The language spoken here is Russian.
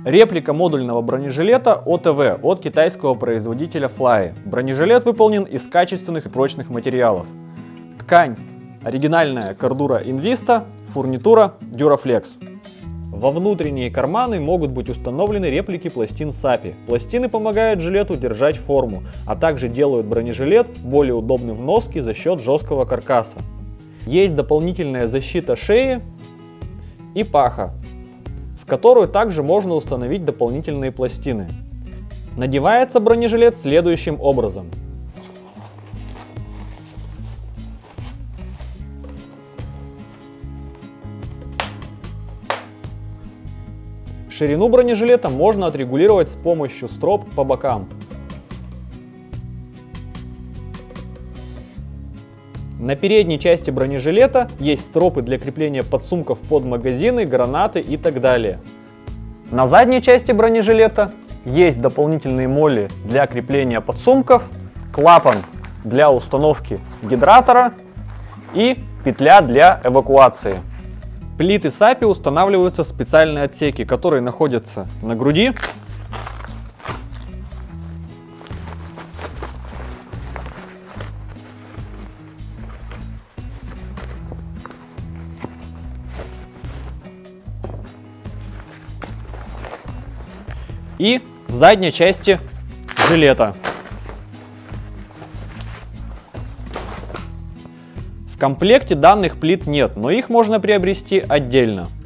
Реплика модульного бронежилета ОТВ от китайского производителя Fly. Бронежилет выполнен из качественных и прочных материалов. Ткань оригинальная Cordura Invista, фурнитура Duraflex. Во внутренние карманы могут быть установлены реплики пластин SAPI. Пластины помогают жилету держать форму, а также делают бронежилет более удобным в носке за счет жесткого каркаса. Есть дополнительная защита шеи и паха, в которую также можно установить дополнительные пластины. Надевается бронежилет следующим образом. Ширину бронежилета можно отрегулировать с помощью строп по бокам. На передней части бронежилета есть стропы для крепления подсумков под магазины, гранаты и так далее. На задней части бронежилета есть дополнительные молли для крепления подсумков, клапан для установки гидратора и петля для эвакуации. Плиты SAPI устанавливаются в специальные отсеки, которые находятся на груди и в задней части жилета. В комплекте данных плит нет, но их можно приобрести отдельно.